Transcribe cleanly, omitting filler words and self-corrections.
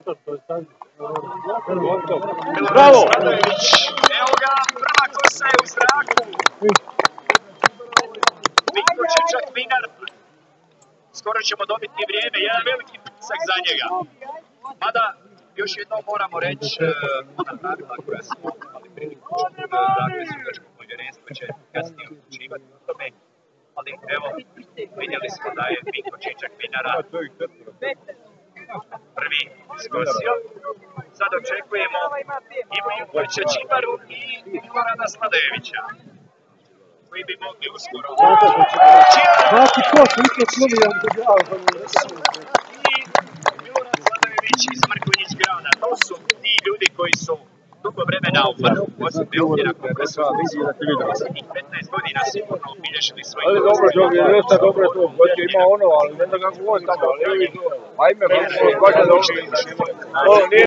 Bravo! Evo ga, prva kosa je u zraku. Vinko Čečak Vinar. Skoro ćemo dobiti vrijeme, jedan veliki pritisak za njega. Mada, još jednom moramo reći, ona pravila koja smo imali priliku čuti, dakle, sudačko povjerenstvo će kasnije odlučivati o tome. Ali evo, vidjeli smo da je Vinko Čečak Vinara prvi skosio. Sad očekujemo Ivo Jukovića Čibaru i Milorada Sladevića, koji bi mogli uskoro ući. I Milorad Sladević iz Mrkonjić grada. To su ti ljudi koji su dugo vremena u vrhu Osijek Belgija, koliko su posljednjih 15 godina sigurno obilježili svoje. Ali dobro, dobro je to, hoće ima ono, ali ne znam kako on tamo, ali ajme, baš je dobro.